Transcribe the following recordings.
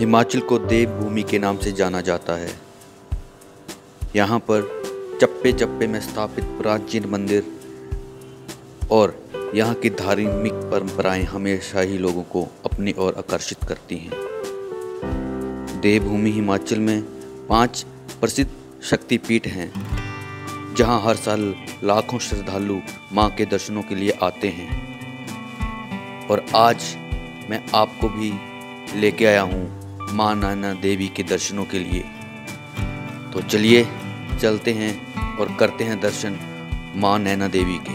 हिमाचल को देवभूमि के नाम से जाना जाता है। यहाँ पर चप्पे चप्पे में स्थापित प्राचीन मंदिर और यहाँ की धार्मिक परंपराएं हमेशा ही लोगों को अपनी ओर आकर्षित करती हैं। देवभूमि हिमाचल में 5 प्रसिद्ध शक्तिपीठ हैं, जहाँ हर साल लाखों श्रद्धालु माँ के दर्शनों के लिए आते हैं। और आज मैं आपको भी लेके आया हूँ माँ नैना देवी के दर्शनों के लिए। तो चलिए चलते हैं और करते हैं दर्शन माँ नैना देवी के।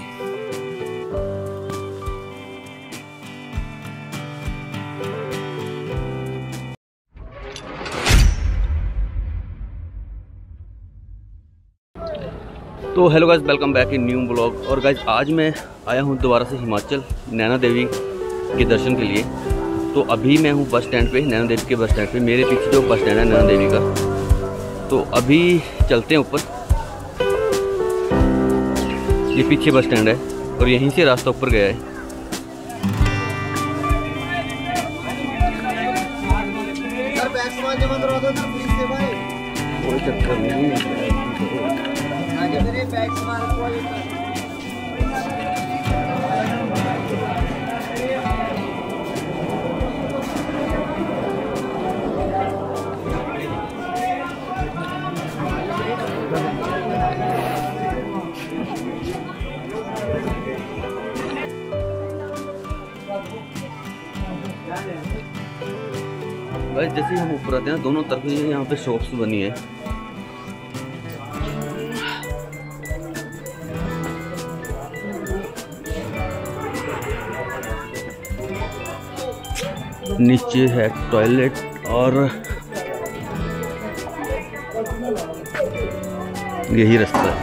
तो hello guys, welcome back in new blog. और गाइस आज मैं आया हूँ दोबारा से हिमाचल नैना देवी के दर्शन के लिए। तो अभी मैं हूँ बस स्टैंड पे, नैना देवी के बस स्टैंड पे। मेरे पीछे जो बस स्टैंड है नैना देवी का, तो अभी चलते हैं ऊपर। ये पीछे बस स्टैंड है और यहीं से रास्ता ऊपर गया है। कोई चक्कर नहीं। जैसे ही हम ऊपर आते हैं दोनों तरफ यहाँ पे शॉप्स बनी है। नीचे है टॉयलेट और यही रास्ता है।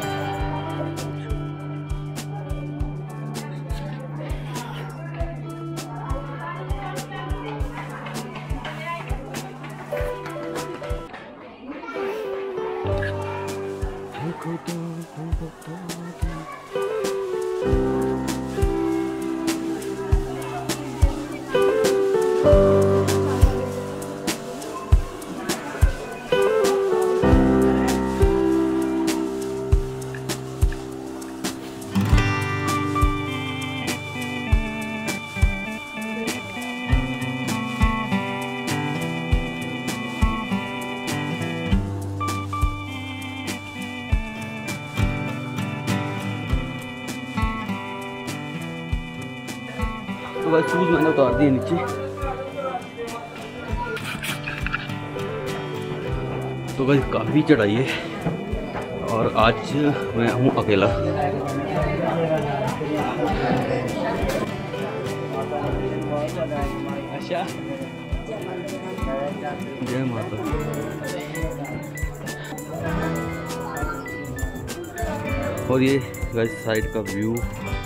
तो बस शूज मैंने उतार दिए नीचे। तो बस काफ़ी चढ़ाई है और आज मैं हूँ अकेला। अच्छा, जय माता। और ये गाइस साइड का व्यू।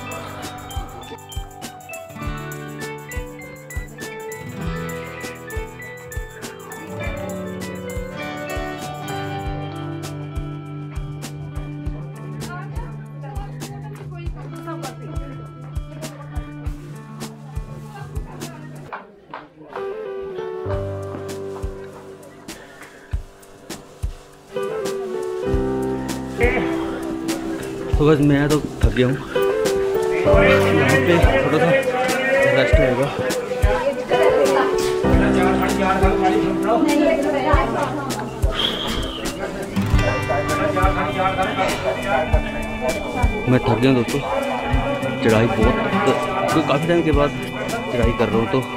तो बस मैं तो थक गया हूँ, यहाँ पे थोड़ा सा रेस्ट होगा। मैं थक गया दोस्तों, चढ़ाई बहुत, तो काफ़ी टाइम के बाद चढ़ाई कर रहा हूँ। तो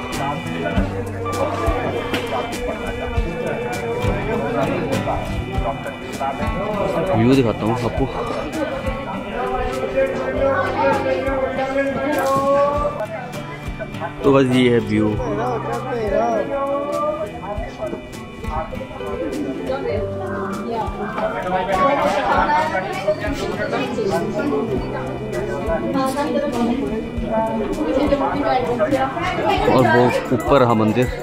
व्यू दिखाता हूँ आपको। तो बस ये है व्यू। और वो ऊपर रहा मंदिर।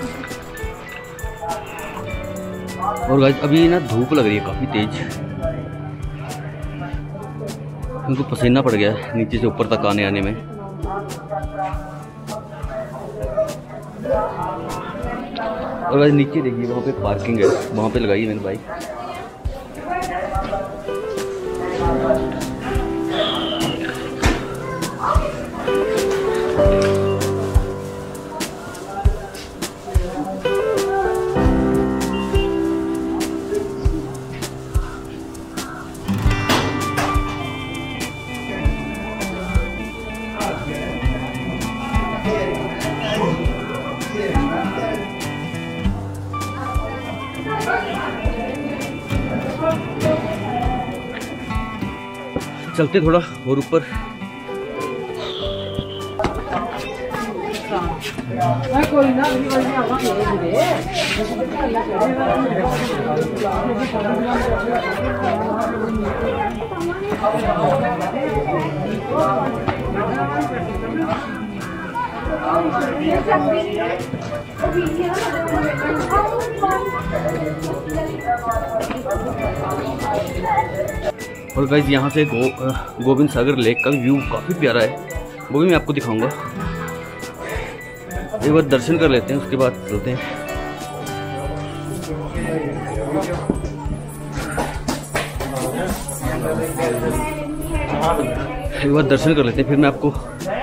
और गाइस अभी ना धूप लग रही है काफ़ी तेज, क्योंकि पसीना पड़ गया है नीचे से ऊपर तक आने में। और वैसे नीचे देखिए वहाँ पे पार्किंग है, वहाँ पे लगाई है मैंने बाइक। चलते थोड़ा और ऊपर। और गाइस यहाँ से गोविंद सागर लेक का व्यू काफ़ी प्यारा है, वो भी मैं आपको दिखाऊंगा। एक बार दर्शन कर लेते हैं, उसके बाद चलते हैं। एक बार दर्शन कर लेते हैं, फिर मैं आपको।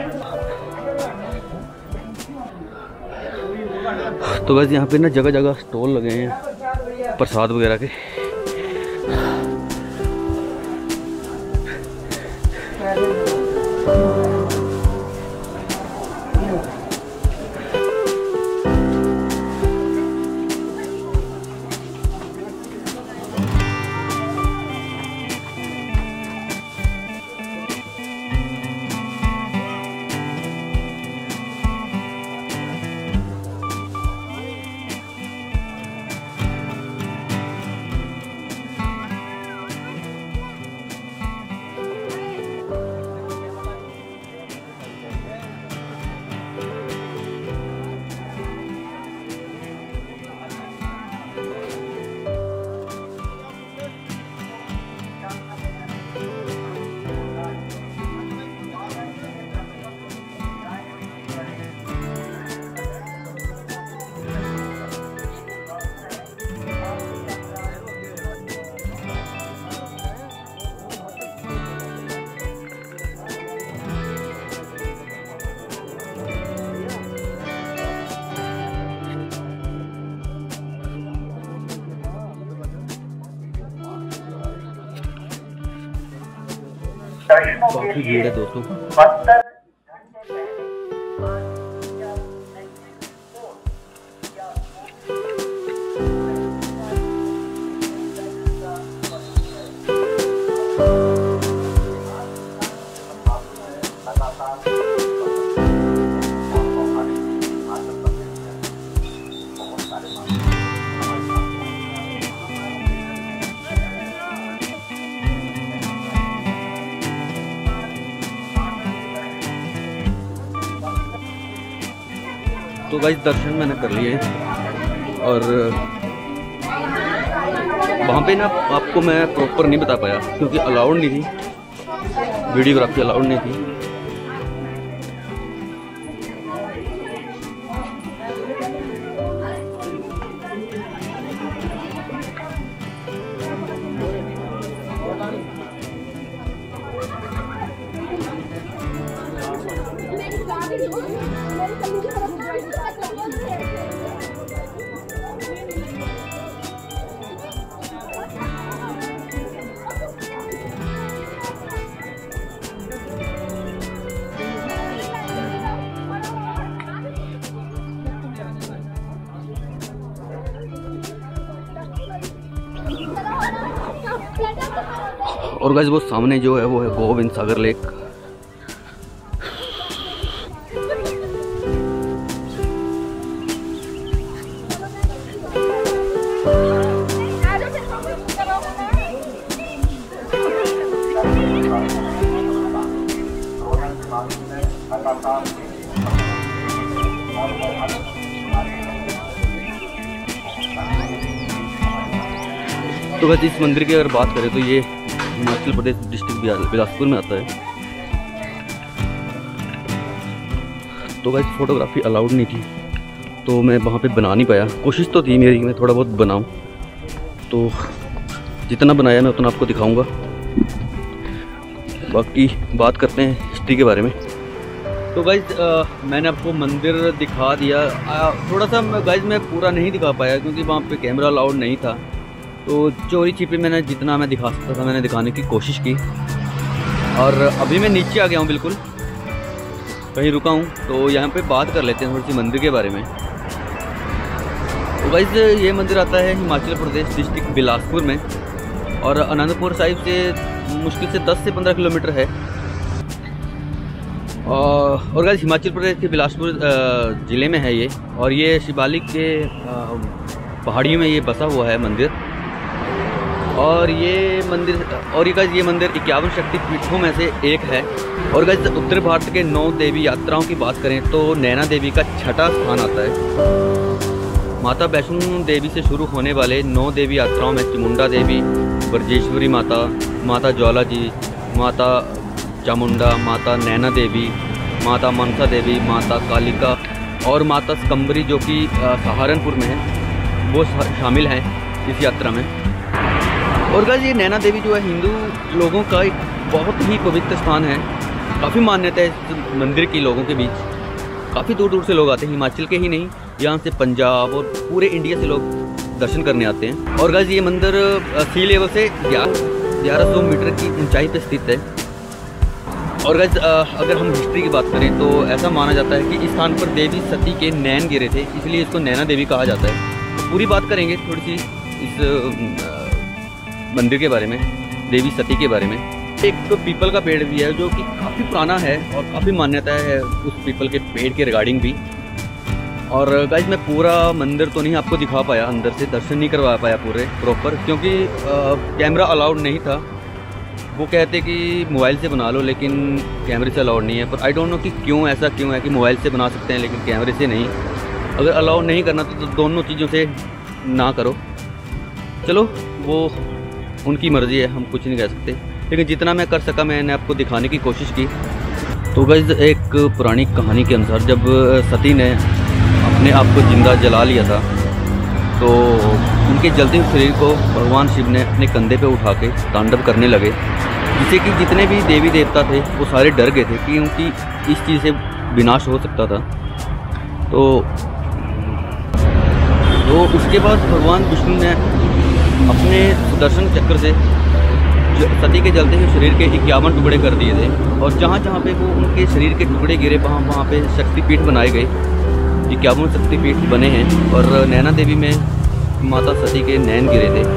तो गाइस यहाँ पे ना जगह जगह स्टॉल लगे हैं प्रसाद वगैरह के। काफी भीड़ है दोस्तों। तो गाइस दर्शन मैंने कर लिए और वहाँ पे ना आपको मैं प्रॉपर नहीं बता पाया क्योंकि अलाउड नहीं थी, वीडियोग्राफी अलाउड नहीं थी। और गाइस वो सामने जो है वो है गोविंद सागर लेक। तो वैसे इस मंदिर की अगर बात करें तो ये हिमाचल प्रदेश डिस्ट्रिक्ट बिलासपुर में आता है। तो वैसे फ़ोटोग्राफी अलाउड नहीं थी तो मैं वहाँ पे बना नहीं पाया। कोशिश तो थी मेरी मैं थोड़ा बहुत बनाऊँ, तो जितना बनाया मैं उतना आपको दिखाऊंगा। बाकी बात करते हैं हिस्ट्री के बारे में। तो गाइज मैंने आपको मंदिर दिखा दिया। थोड़ा सा गाइज मैं पूरा नहीं दिखा पाया क्योंकि वहाँ पे कैमरा अलाउड नहीं था। तो चोरी छिपी मैंने जितना मैं दिखा सकता था मैंने दिखाने की कोशिश की। और अभी मैं नीचे आ गया हूँ, बिल्कुल कहीं रुका हूँ, तो यहाँ पे बात कर लेते हैं थोड़ी सी मंदिर के बारे में। तो गाइज ये मंदिर आता है हिमाचल प्रदेश डिस्ट्रिक्ट बिलासपुर में और आनंदपुर साहिब से मुश्किल से 10 से 15 किलोमीटर है। और गाइस हिमाचल प्रदेश के बिलासपुर ज़िले में है ये, और ये शिवालिक के पहाड़ियों में ये बसा हुआ है मंदिर। और ये मंदिर ये मंदिर 51 शक्ति पीठों में से एक है। और गाइस उत्तर भारत के 9 देवी यात्राओं की बात करें तो नैना देवी का छठा स्थान आता है। माता वैष्णो देवी से शुरू होने वाले 9 देवी यात्राओं में चामुंडा देवी, ब्रजेश्वरी माता, माता ज्वाला जी, माता चामुंडा, माता नैना देवी, माता मनसा देवी, माता कालिका और माता स्कंबरी जो कि सहारनपुर में है, वो शामिल हैं इस यात्रा में। और गाइस ये नैना देवी जो है हिंदू लोगों का एक बहुत ही पवित्र स्थान है। काफ़ी मान्यता है इस मंदिर की लोगों के बीच। काफ़ी दूर दूर से लोग आते हैं, हिमाचल के ही नहीं, यहाँ से पंजाब और पूरे इंडिया से लोग दर्शन करने आते हैं। और गाइस ये मंदिर सी लेवल से 1100 मीटर की ऊंचाई पर स्थित है। और गाइस अगर हम हिस्ट्री की बात करें तो ऐसा माना जाता है कि इस स्थान पर देवी सती के नैन गिरे थे, इसलिए इसको नैना देवी कहा जाता है। तो पूरी बात करेंगे थोड़ी सी इस मंदिर के बारे में, देवी सती के बारे में। एक पीपल का पेड़ भी है जो कि काफ़ी पुराना है और काफ़ी मान्यता है उस पीपल के पेड़ के रिगार्डिंग भी। और गाइस मैं पूरा मंदिर तो नहीं आपको दिखा पाया, अंदर से दर्शन नहीं करवा पाया पूरे प्रॉपर, क्योंकि कैमरा अलाउड नहीं था। वो कहते कि मोबाइल से बना लो लेकिन कैमरे से अलाउड नहीं है, पर आई डोंट नो कि क्यों ऐसा क्यों है कि मोबाइल से बना सकते हैं लेकिन कैमरे से नहीं। अगर अलाउड नहीं करना तो दोनों चीज़ों से ना करो। चलो वो उनकी मर्ज़ी है, हम कुछ नहीं कह सकते, लेकिन जितना मैं कर सका मैंने आपको दिखाने की कोशिश की। तो गाइस एक पुरानी कहानी के अनुसार जब सती ने अपने आप को जिंदा जला लिया था तो उनके जलते हुए शरीर को भगवान शिव ने अपने कंधे पे उठा के तांडव करने लगे, जिससे कि जितने भी देवी देवता थे वो सारे डर गए थे कि उनकी इस चीज़ से विनाश हो सकता था। तो उसके बाद भगवान विष्णु ने अपने सुदर्शन चक्र से सती के जलते हुए शरीर के 51 टुकड़े कर दिए थे, और जहाँ जहाँ पे वो उनके शरीर के टुकड़े गिरे वहाँ पे शक्तिपीठ बनाए गए। 51 शक्तिपीठ बने हैं और नैना देवी में माता सती के नैन गिरे थे।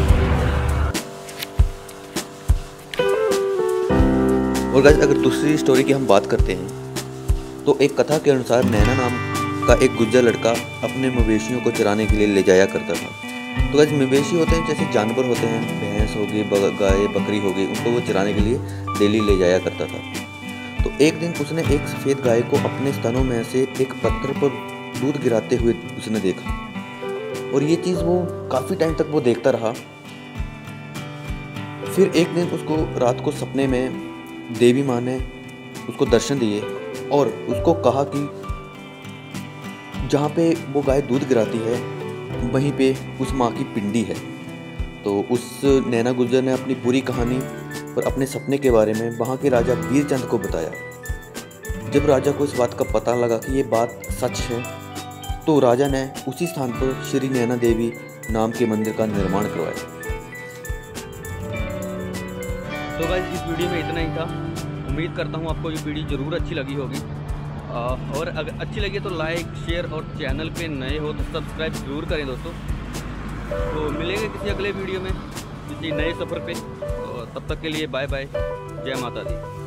और गाइस अगर दूसरी स्टोरी की हम बात करते हैं तो एक कथा के अनुसार नैना नाम का एक गुज्जर लड़का अपने मवेशियों को चराने के लिए ले जाया करता था। तो गाइस मवेशी होते हैं जैसे जानवर होते हैं, भैंस हो गई, गाय बकरी हो गई, उनको वो चराने के लिए डेली ले जाया करता था। तो एक दिन उसने एक सफ़ेद गाय को अपने स्तनों में से एक पत्थर पर दूध गिराते हुए उसने देखा, और ये चीज़ वो काफ़ी टाइम तक वो देखता रहा। फिर एक दिन उसको रात को सपने में देवी माँ ने उसको दर्शन दिए और उसको कहा कि जहाँ पे वो गाय दूध गिराती है वहीं पे उस माँ की पिंडी है। तो उस नैना गुज्जर ने अपनी पूरी कहानी और अपने सपने के बारे में वहाँ के राजा वीरचंद को बताया। जब राजा को इस बात का पता लगा कि ये बात सच है तो राजा ने उसी स्थान पर श्री नैना देवी नाम के मंदिर का निर्माण करवाया। तो गाइस इस वीडियो में इतना ही था। उम्मीद करता हूँ आपको ये वीडियो ज़रूर अच्छी लगी होगी, और अगर अच्छी लगी तो लाइक शेयर और चैनल पे नए हो तो सब्सक्राइब ज़रूर करें दोस्तों। तो मिलेंगे किसी अगले वीडियो में किसी नए सफ़र पे, तो तब तक के लिए बाय बाय, जय माता दी।